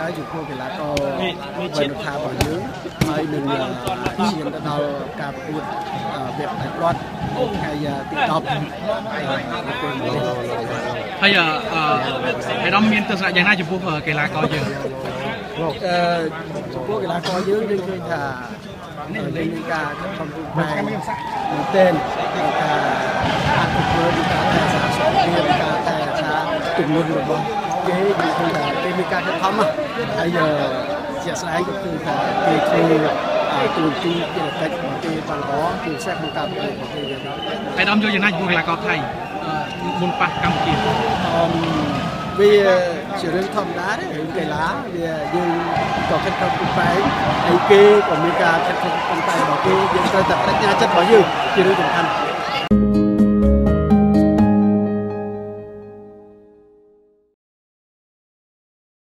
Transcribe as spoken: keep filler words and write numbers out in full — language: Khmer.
យចំពោះកីឡាករមានជាតិថារបស់យើងហើយនឹងឈានទៅដល់ការប្រកួតវគ្គផ្នែករដ្ឋថ្ងៃទីដប់ហើយអារម្មណ៍មានទស្សនៈយ៉ាងណាចំពោះកីឡាករយើងចំពោះកីឡាករយើងយើងឃើញថាយើងមានការខិតខំប្រឹងប្រែងមែនទែនការអភិវឌ្ឍការថែរក្សាសុខភាពការថែរក្សាទំនួលរបស់គេយើងឃើញថាគេមានការខិតខំហើយជាក់ស្ដែងក៏គឺថាគេធ្វើទូនទីជាកិច្ចរបស់គេបានល្អជាពិសេសក្នុងការប្រកួតរបស់គេយ៉ាងណាអារម្មណ៍យកយ៉ាងណាចំពោះកីឡាករថៃមុនប៉ះកម្ពុជាអឺវាជារឿងធម្មតាទេរឿងកីឡាវាយើងក៏ខិតខំប្រឹងប្រែងហើយគេក៏មានការខិតខំប្រឹងប្រែងរបស់គេយើងត្រូវតែបដិញ្ញាចិត្តរបស់យើងជារឿងសំខាន់